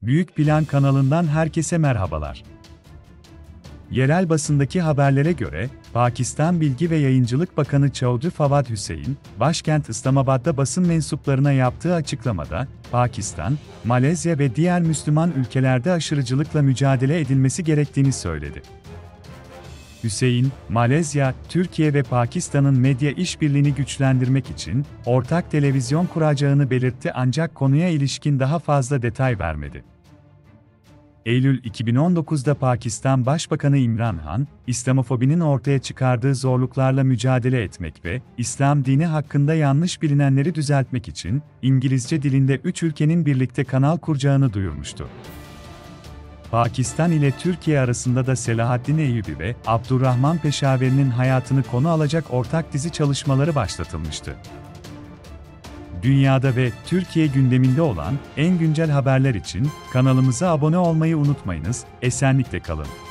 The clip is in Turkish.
Büyük Plan kanalından herkese merhabalar. Yerel basındaki haberlere göre, Pakistan Bilgi ve Yayıncılık Bakanı Chaudhry Fawad Hussain, başkent İslamabad'da basın mensuplarına yaptığı açıklamada, Pakistan, Malezya ve diğer Müslüman ülkelerde aşırıcılıkla mücadele edilmesi gerektiğini söyledi. Hüseyin, Malezya, Türkiye ve Pakistan'ın medya işbirliğini güçlendirmek için ortak televizyon kuracağını belirtti ancak konuya ilişkin daha fazla detay vermedi. Eylül 2019'da Pakistan Başbakanı İmran Han, İslamofobinin ortaya çıkardığı zorluklarla mücadele etmek ve İslam dini hakkında yanlış bilinenleri düzeltmek için İngilizce dilinde 3 ülkenin birlikte kanal kuracağını duyurmuştu. Pakistan ile Türkiye arasında da Selahaddin Eyyubi ve Abdurrahman Peşaveri'nin hayatını konu alacak ortak dizi çalışmaları başlatılmıştı. Dünyada ve Türkiye gündeminde olan en güncel haberler için kanalımıza abone olmayı unutmayınız, esenlikle kalın.